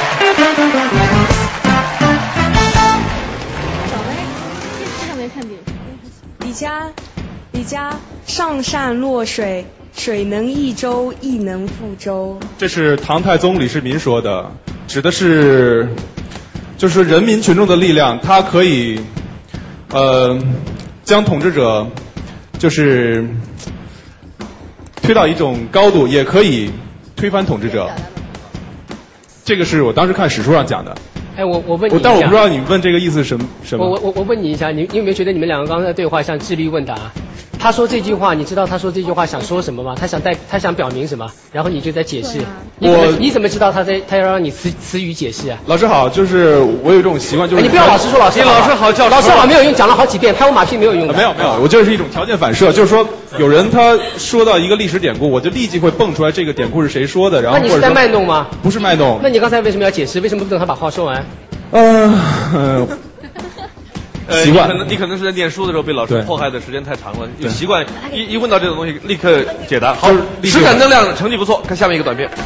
N: 李佳，李佳，上善若水，水能益州，亦能覆舟。
D: 这是唐太宗李世民说的，指的是就是人民群众的力量，它可以呃将统治者就是推到一种高度，也可以推翻统治者。这个是我当时看史书上讲的。
C: 哎，我我问你一下，
D: 但我不知道你问这个意思是什么什么。
C: 我我我问你一下，你你有没有觉得你们两个刚才的对话像智力问答？他说这句话，你知道他说这句话想说什么吗？他想带他想表明什么？然后你就在解释。你怎么你怎么知道他在他要让你词词语解释啊？
D: 老师好，就是我有一种习惯，就是、
C: 哎、你不要老师说老师好，
B: 老师好叫
C: 老师好没有用，讲了好几遍，拍我马屁没有用的、
D: 呃。没有没有，我这是一种条件反射，就是说有人他说到一个历史典故，我就立即会蹦出来这个典故是谁说的，然后
C: 那你是在卖弄吗？
D: 不是卖弄。
C: 那你刚才为什么要解释？为什么不等他把话说完？
D: 嗯、呃。
B: 呃，你可能你可能是在念书的时候被老师迫害的时间太长了，有习惯一一问到这种东西立刻解答。好，实感能量成绩不错，看下面一个短片。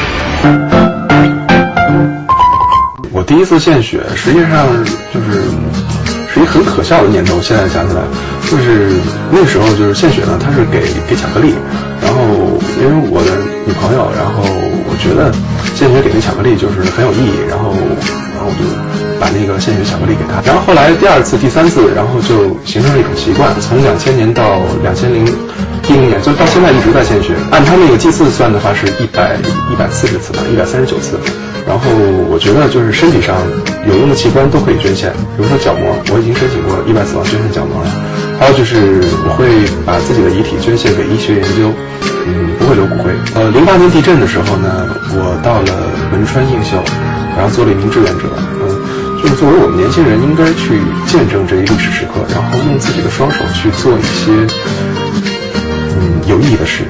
W: 我第一次献血，实际上就是是一个很可笑的念头。现在想起来，就是那时候就是献血呢，它是给给巧克力，然后因为我的女朋友，然后我觉得献血给那巧克力就是很有意义，然后然后我就把那个献血巧克力给他。然后后来第二次、第三次，然后就形成了一种习惯，从两千年到两千零一零年，就到现在一直在献血。按他那个计次算的话，是一百一百四十次吧，一百三十九次。然后我觉得就是身体上有用的器官都可以捐献，比如说角膜，我已经申请过意外死亡捐献角膜了。还有就是我会把自己的遗体捐献给医学研究，嗯，不会留骨灰。呃，零八年地震的时候呢，我到了汶川映秀，然后做了一名志愿者。嗯，就是作为我们年轻人应该去见证这一历史时刻，然后用自己的双手去做一些嗯有意义的事。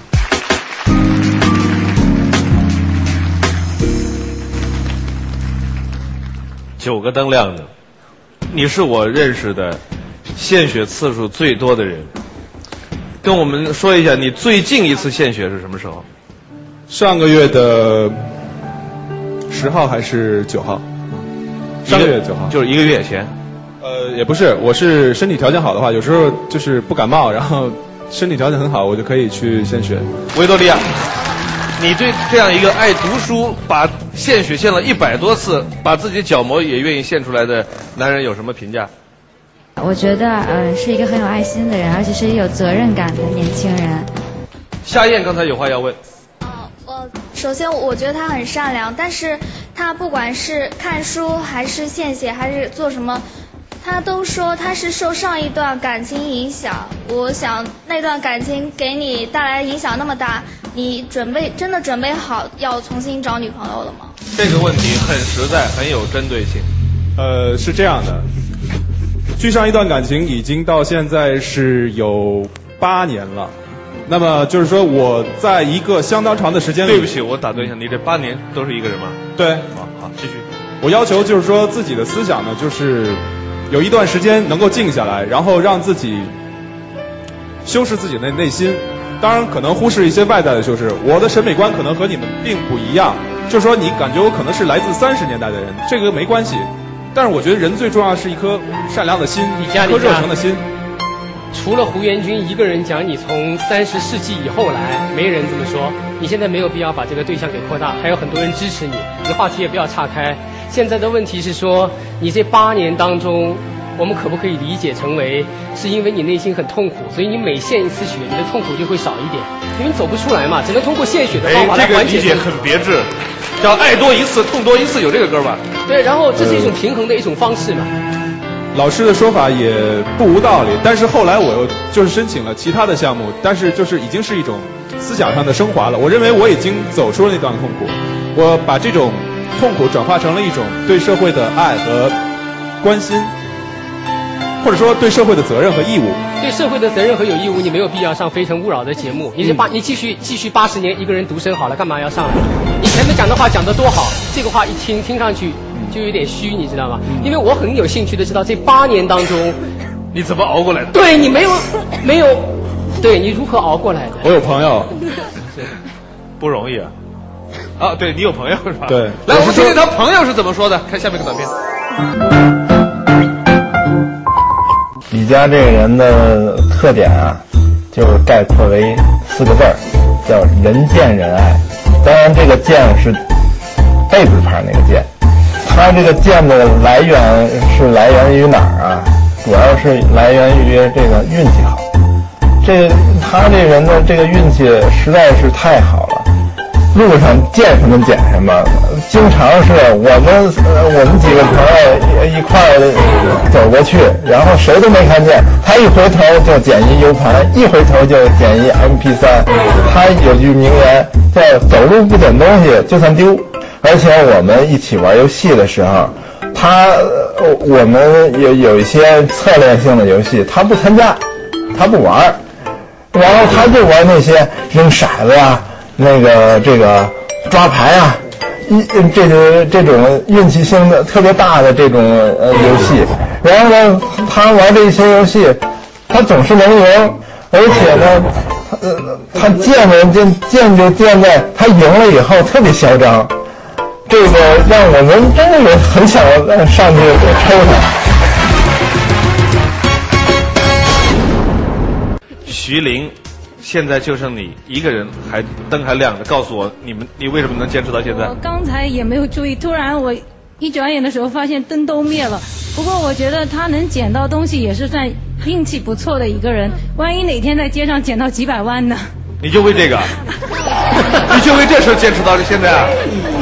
B: 九个灯亮的，你是我认识的献血次数最多的人。跟我们说一下，你最近一次献血是什么时候？
D: 上个月的十号还是九号？上个月九号，
B: 就是一个月前。
D: 呃，也不是，我是身体条件好的话，有时候就是不感冒，然后身体条件很好，我就可以去献血。
B: 维多利亚，你对这样一个爱读书、把献血献了一百多次，把自己角膜也愿意献出来的男人有什么评价？
K: 我觉得呃是一个很有爱心的人，而且是一个有责任感的年轻人。
B: 夏燕刚才有话要问。
H: 我首先我觉得他很善良，但是他不管是看书还是献血还是做什么，他都说他是受上一段感情影响。我想那段感情给你带来影响那么大，你准备真的准备好要重新找女朋友了吗？
B: 这个问题很实在，很有针对性。
D: 呃，是这样的，距上一段感情已经到现在是有八年了。那么就是说我在一个相当长的时间里，
B: 对不起，我打断一下，你这八年都是一个人吗？
D: 对。
B: 好，好，继续。
D: 我要求就是说自己的思想呢，就是有一段时间能够静下来，然后让自己修饰自己的内心。当然可能忽视一些外在的修饰，我的审美观可能和你们并不一样，就是说你感觉我可能是来自三十年代的人，这个没关系。但是我觉得人最重要的是一颗善良的心，一颗热诚的心。
C: 除了胡元军一个人讲你从三十世纪以后来，没人这么说。你现在没有必要把这个对象给扩大，还有很多人支持你，你的话题也不要岔开。现在的问题是说，你这八年当中，我们可不可以理解成为是因为你内心很痛苦，所以你每献一次血，你的痛苦就会少一点，因为你走不出来嘛，只能通过献血的方法来缓解。
B: 哎，这个理解很别致，叫爱多一次痛多一次，有这个歌吧？
C: 对，然后这是一种平衡的一种方式嘛。
D: 老师的说法也不无道理，但是后来我又就是申请了其他的项目，但是就是已经是一种思想上的升华了。我认为我已经走出了那段痛苦，我把这种痛苦转化成了一种对社会的爱和关心，或者说对社会的责任和义务。
C: 对社会的责任和有义务，你没有必要上《非诚勿扰》的节目。你是八，你继续继续八十年一个人独身好了，干嘛要上来？你前面讲的话讲得多好，这个话一听听上去就有点虚，你知道吗？因为我很有兴趣的知道这八年当中
B: 你怎么熬过来的？
C: 对你没有没有，对你如何熬过来的？
D: 我有朋友，
B: 不容易啊。啊，对你有朋友是吧？
D: 对，
B: 来我们听听他朋友是怎么说的，看下面一个短片。
G: 李佳这个人的特点啊，就是概括为四个字儿，叫人见人爱。当然，这个见是贝字旁那个见，他这个见的来源是来源于哪儿啊？主要是来源于这个运气好。这他这人的这个运气实在是太好了。路上见什么捡什么，经常是我们呃我们几个朋友一块儿走过去，然后谁都没看见，他一回头就捡一 U 盘，一回头就捡一 M P 三。他有句名言叫“走路不捡东西就算丢”。而且我们一起玩游戏的时候，他我们有有一些策略性的游戏，他不参加，他不玩，然后他就玩那些扔骰子呀。那个这个抓牌啊，一这个这种运气性的特别大的这种呃游戏，然后呢，他玩这些游戏，他总是能赢，而且呢，呃，他见人见见就见在他赢了以后特别嚣张，这个让我们真的是很想上去抽
B: 他。徐凌。现在就剩你一个人，还灯还亮着，告诉我你们你为什么能坚持到现在？
J: 我刚才也没有注意，突然我一转眼的时候发现灯都灭了。不过我觉得他能捡到东西也是算运气不错的一个人，万一哪天在街上捡到几百万呢？
B: 你就为这个？你就为这事坚持到现在啊？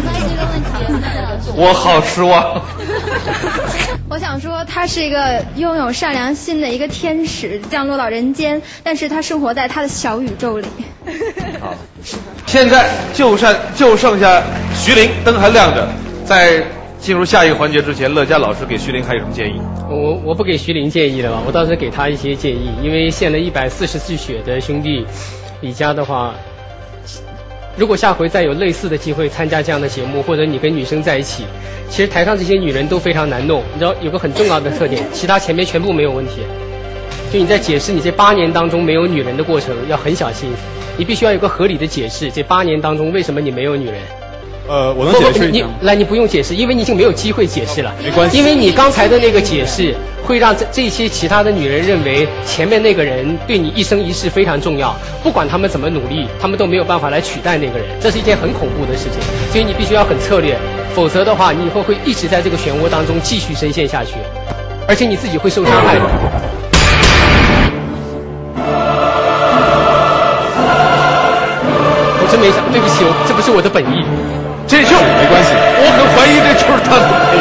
B: 我好失望。
M: 我想说，他是一个拥有善良心的一个天使，降落到人间，但是他生活在他的小宇宙里。
B: 好，现在就剩就剩下徐凌，灯还亮着。在进入下一个环节之前，乐嘉老师给徐凌还有什么建议？
C: 我我不给徐凌建议了吧，我倒是给他一些建议，因为献了一百四十次血的兄弟李佳的话。如果下回再有类似的机会参加这样的节目，或者你跟女生在一起，其实台上这些女人都非常难弄。你知道有个很重要的特点，其他前面全部没有问题。就你在解释你这八年当中没有女人的过程，要很小心，你必须要有个合理的解释，这八年当中为什么你没有女人。
D: 呃，我能解释一下。
C: 你来，你不用解释，因为你已经没有机会解释了。
D: 没关系，
C: 因为你刚才的那个解释会让这这些其他的女人认为前面那个人对你一生一世非常重要，不管他们怎么努力，他们都没有办法来取代那个人，这是一件很恐怖的事情。所以你必须要很策略，否则的话，你以后会一直在这个漩涡当中继续深陷下去，而且你自己会受伤害的。我真没想，对不起，我这不是我的本意。
B: 这就没关系，我很怀疑这就是他的本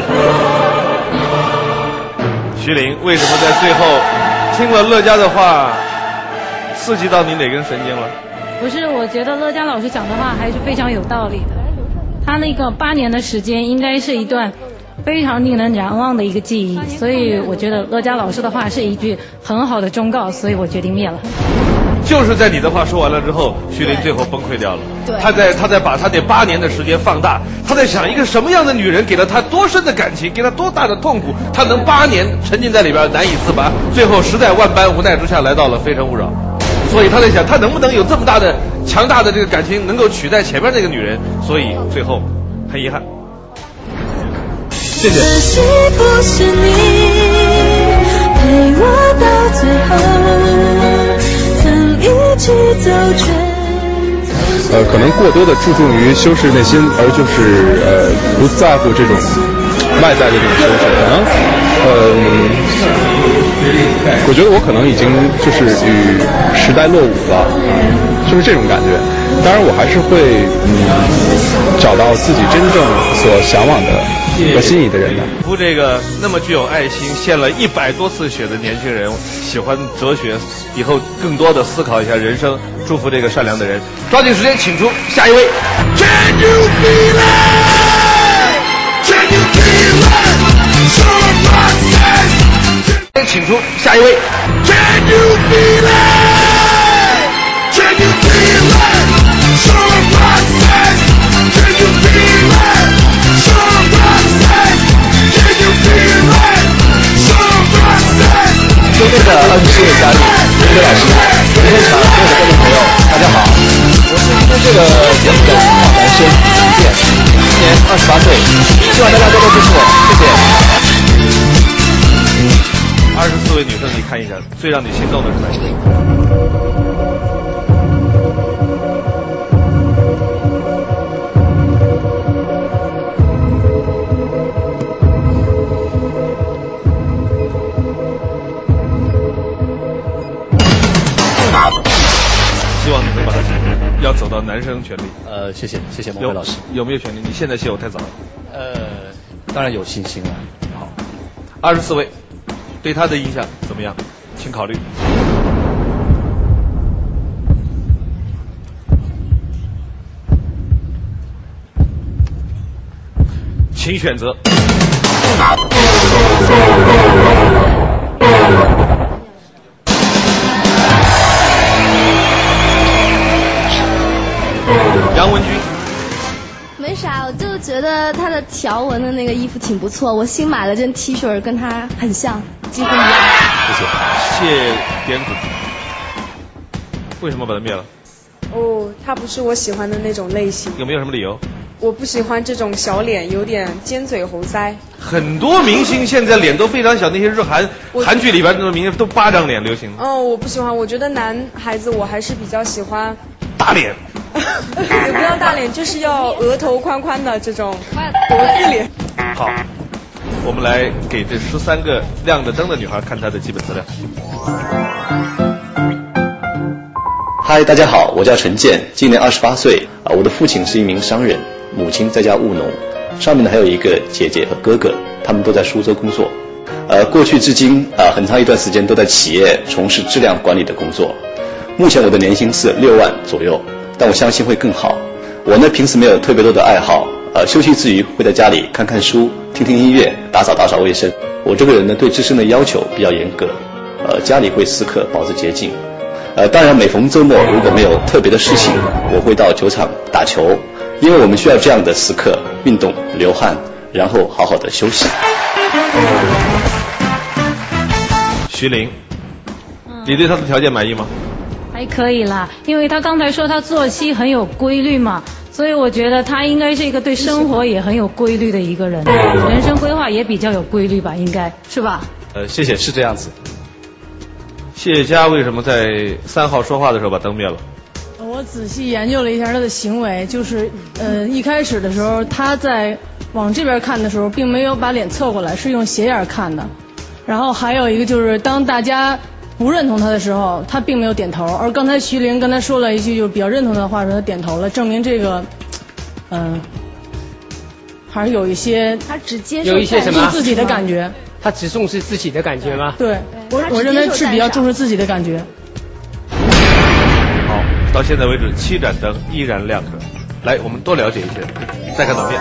B: 意。徐凌为什么在最后听了乐嘉的话，刺激到你哪根神经了？
J: 不是，我觉得乐嘉老师讲的话还是非常有道理的。他那个八年的时间应该是一段非常令人难忘的一个记忆，所以我觉得乐嘉老师的话是一句很好的忠告，所以我决定灭了。
B: 就是在你的话说完了之后，徐凌最后崩溃掉了。
M: 对，
B: 他在他在把他那八年的时间放大，他在想一个什么样的女人给了他多深的感情，给他多大的痛苦，他能八年沉浸在里边难以自拔，最后实在万般无奈之下来到了《非诚勿扰》，所以他在想他能不能有这么大的强大的这个感情能够取代前面那个女人，所以最后很遗憾。谢谢。可惜不是你陪我到最后，曾一起走全。
W: 呃，可能过多的注重于修饰内心，而就是呃不在乎这种外在的这种修饰，可能呃，我觉得我可能已经就是与时代落伍了，就是这种感觉。当然，我还是会嗯找到自己真正所向往的和心仪的人的。
B: 祝这个那么具有爱心、献了一百多次血的年轻人，喜欢哲学，以后更多的思考一下人生。祝福这个善良的人。抓紧时间，请出下一位。Can you feel it? Can you feel it? Show us. 请出下一位。Can you feel it? Can you feel it? Show us. Can you feel it? Show us.
A: 是新的嘉宾林飞老师。现场所有的观众朋友，大家好，我是今天这个节目的主创男生陈建，今年二十八岁，希望大家多多支持我，谢谢。
B: 二十四位女生，你看一下，最让你心动的是哪一位？希望你能把它成功，要走到男生权利。
A: 呃，谢谢谢谢孟非老师。
B: 有没有权利？你现在谢我太早了。
A: 呃，当然有信心了。
B: 好，二十四位，对他的印象怎么样？请考虑。请选择。杨文君，
U: 没啥，我就觉得他的条纹的那个衣服挺不错，我新买了件 T 恤跟他很像，几乎一样。
B: 谢谢，谢点子。为什么把他灭了？
N: 哦，他不是我喜欢的那种类型。
B: 有没有什么理由？
N: 我不喜欢这种小脸，有点尖嘴猴腮。
B: 很多明星现在脸都非常小，那些日韩韩剧里边那种明星都八张脸流行。
N: 哦，我不喜欢，我觉得男孩子我还是比较喜欢
B: 大脸。
N: 也不要大脸，就是要额头宽宽的这种国字脸。
B: 好，我们来给这十三个亮着灯的女孩看她的基本资料。
P: 嗨，大家好，我叫陈建，今年二十八岁啊。我的父亲是一名商人，母亲在家务农，上面呢还有一个姐姐和哥哥，他们都在苏州工作。呃，过去至今啊，很长一段时间都在企业从事质量管理的工作。目前我的年薪是六万左右。但我相信会更好。我呢平时没有特别多的爱好，呃，休息之余会在家里看看书、听听音乐、打扫打扫卫生。我这个人呢对自身的要求比较严格，呃，家里会时刻保持洁净。呃，当然每逢周末如果没有特别的事情，我会到球场打球，因为我们需要这样的时刻运动、流汗，然后好好的休息。
B: 徐玲，你对他的条件满意吗？
J: 还可以啦，因为他刚才说他作息很有规律嘛，所以我觉得他应该是一个对生活也很有规律的一个人，人生规划也比较有规律吧，应该是吧？
A: 呃，谢谢，是这样子。
B: 谢佳为什么在三号说话的时候把灯灭了？
I: 我仔细研究了一下他的行为，就是呃一开始的时候他在往这边看的时候，并没有把脸侧过来，是用斜眼看的。然后还有一个就是当大家不认同他的时候，他并没有点头，而刚才徐玲跟他说了一句就是比较认同的话，说他点头了，证明这个，嗯、呃，还是有一些
U: 他只接受
C: 有一些什么
I: 自己的感觉，
C: 他只重视自己的感觉吗？
I: 对，我我认为是比较重视自己的感觉。
B: 好，到现在为止七盏灯依然亮着，来，我们多了解一些，再看短片。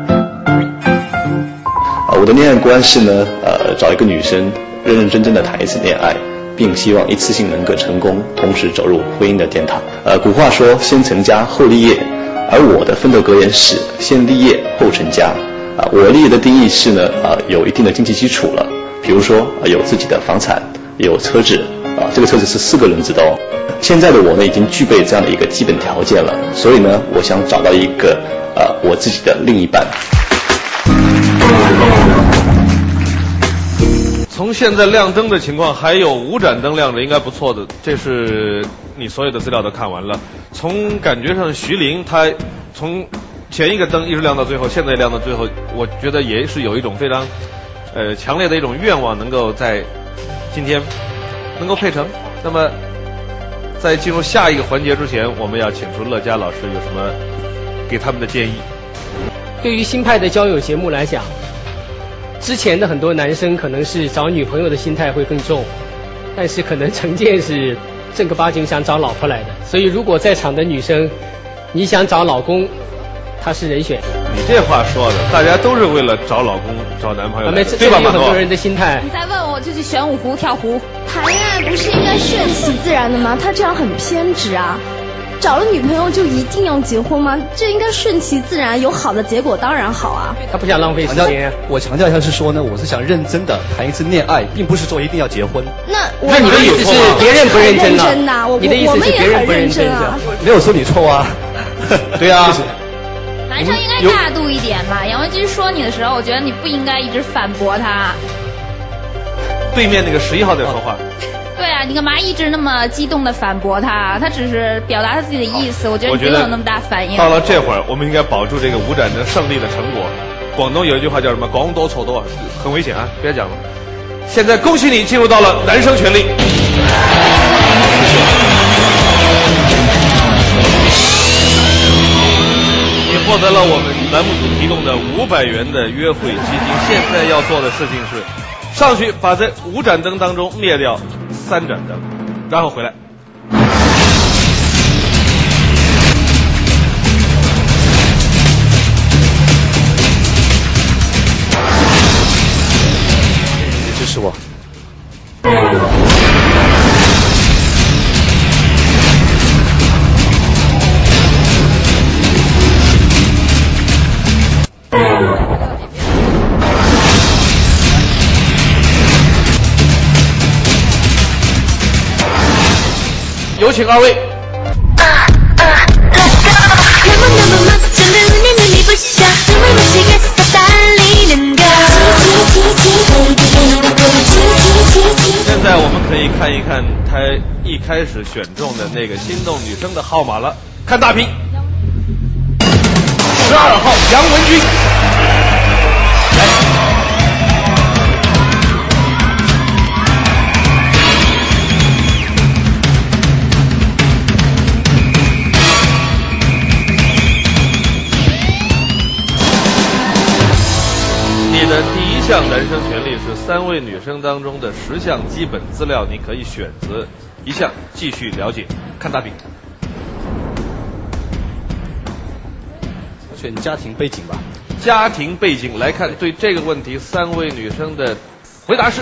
P: 啊，我的恋爱观是呢，呃，找一个女生。认认真真的谈一次恋爱，并希望一次性能够成功，同时走入婚姻的殿堂。呃，古话说先成家后立业，而我的奋斗格言是先立业后成家。啊、呃，我立业的定义是呢，啊、呃，有一定的经济基础了，比如说、呃、有自己的房产，有车子，啊、呃，这个车子是四个轮子的哦。现在的我呢，已经具备这样的一个基本条件了，所以呢，我想找到一个呃我自己的另一半。
B: 从现在亮灯的情况，还有五盏灯亮着，应该不错的。这是你所有的资料都看完了。从感觉上，徐玲她从前一个灯一直亮到最后，现在亮到最后，我觉得也是有一种非常呃强烈的一种愿望，能够在今天能够配成。那么在进入下一个环节之前，我们要请出乐嘉老师有什么给他们的建议？
C: 对于新派的交友节目来讲，之前的很多男生可能是找女朋友的心态会更重，但是可能陈建是正儿八经想找老婆来的，所以如果在场的女生你想找老公，他是人选。
B: 你这话说的，大家都是为了找老公找男朋友来的，对吧？
C: 有很多人的心态。
U: 你再问我就去玄武湖跳湖。谈恋爱不是应该顺其自然的吗？他这样很偏执啊。
M: 找了女朋友就一定要结婚吗？这应该顺其自然，有好的结果当然好啊。
C: 他不想浪费时间。
O: 我强调一下是说呢，我是想认真的谈一次恋爱，并不是说一定要结婚。
M: 那
C: 那你的意思是别人不认真
M: 真呐？我
C: 你的意思是别人不认真啊？
O: 没有说你错啊。
D: 对啊。
R: 男生应该大度一点吧。杨文军说你的时候，我觉得你不应该一直反驳他。
B: 对面那个十一号在说话。
R: 对啊，你干嘛一直那么激动的反驳他？他只是表达他自己的意思，我觉得你不能有那么大反应。
B: 到了这会儿，我们应该保住这个五展的胜利的成果。广东有一句话叫什么？广多丑多，很危险啊！别讲了。现在恭喜你进入到了男生权利。你获得了我们栏目组提供的五百元的约会基金。现在要做的事情是，上去把这五盏灯当中灭掉三盏灯，然后回来。
O: 支持我。
B: 有请二位。现在我们可以看一看他一开始选中的那个心动女生的号码了。看大屏，十二号杨文军。来。你的第一项男生权利是三位女生当中的十项基本资料，你可以选择一项继续了解。看大饼。
O: 选家庭背景吧。
B: 家庭背景来看，对这个问题，三位女生的回答是：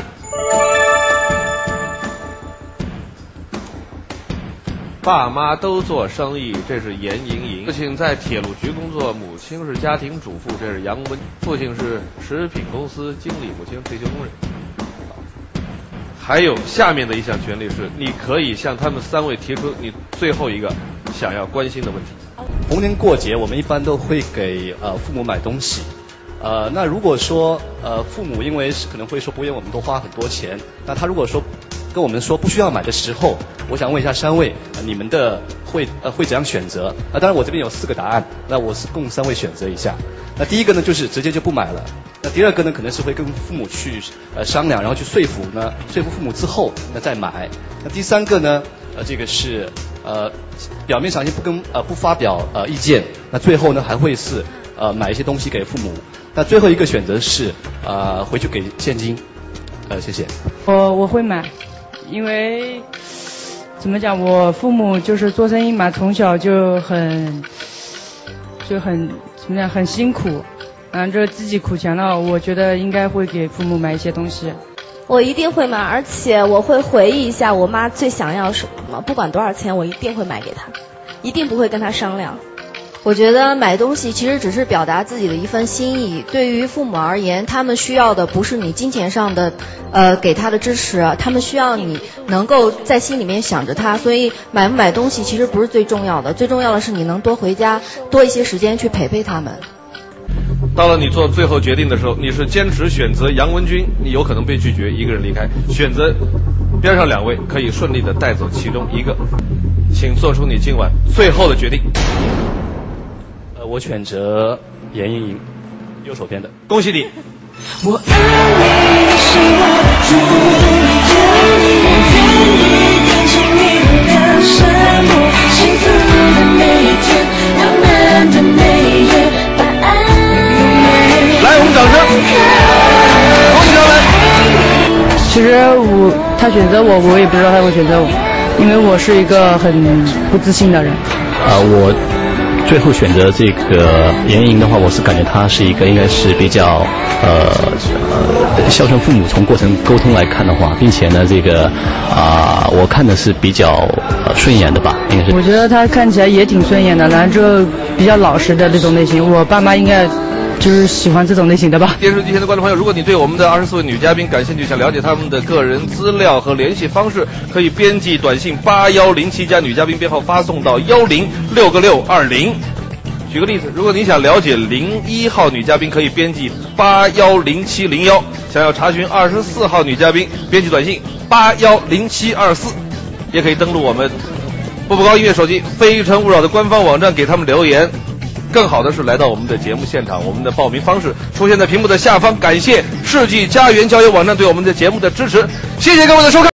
B: 爸妈都做生意，这是严莹莹；父亲在铁路局工作，母亲是家庭主妇，这是杨文；父亲是食品公司经理，母亲是退休工人。还有下面的一项权利是，你可以向他们三位提出你最后一个想要关心的问题。
O: 逢年过节，我们一般都会给呃父母买东西。呃，那如果说呃父母因为是可能会说不愿我们多花很多钱，那他如果说跟我们说不需要买的时候，我想问一下三位，呃、你们的会呃会怎样选择？啊、呃，当然我这边有四个答案，那我是供三位选择一下。那第一个呢，就是直接就不买了。那第二个呢，可能是会跟父母去呃商量，然后去说服呢，说服父母之后那再买。那第三个呢，呃这个是呃表面上先不跟呃不发表呃意见，那最后呢还会是呃买一些东西给父母。那最后一个选择是呃回去给现金。呃谢谢。
S: 我我会买。因为怎么讲，我父母就是做生意嘛，从小就很就很怎么讲很辛苦，然后这自己苦强了，我觉得应该会给父母买一些东西。
X: 我一定会买，而且我会回忆一下我妈最想要什么，不管多少钱，我一定会买给她，一定不会跟她商量。
Y: 我觉得买东西其实只是表达自己的一份心意，对于父母而言，他们需要的不是你金钱上的呃给他的支持，他们需要你能够在心里面想着他，所以买不买东西其实不是最重要的，最重要的是你能多回家多一些时间去陪陪他们。
B: 到了你做最后决定的时候，你是坚持选择杨文军，你有可能被拒绝，一个人离开；选择边上两位，可以顺利的带走其中一个。请做出你今晚最后的决定。
O: 呃，我选择严莹莹，右手边的。
B: 恭喜你。
Q: 我爱你是我的主意，我愿意变成你的两扇门，幸福的每一天，浪漫的每一夜，把爱
B: 来，我们掌声，恭喜他们。
S: 其实我他选择我，我也不知道他会选择我，因为我是一个很不自信的人。
V: 啊、呃，我最后选择这个严莹的话，我是感觉她是一个应该是比较呃呃孝顺父母，从过程沟通来看的话，并且呢，这个啊、呃， 我看的是比较呃顺眼的吧，应该是。
S: 我觉得他看起来也挺顺眼的，然后就比较老实的这种类型，我爸妈应该就是喜欢这种类型的吧。
B: 电视机前的观众朋友，如果你对我们的二十四位女嘉宾感兴趣，想了解他们的个人资料和联系方式，可以编辑短信八一零七加女嘉宾编号发送到幺零六个六二零。举个例子，如果你想了解零一号女嘉宾，可以编辑八一零七零一；想要查询二十四号女嘉宾，编辑短信八一零七二四，也可以登录我们步步高音乐手机非诚勿扰的官方网站给他们留言。更好的是来到我们的节目现场，我们的报名方式出现在屏幕的下方。感谢世纪佳缘交友网站对我们的节目的支持，谢谢各位的收看。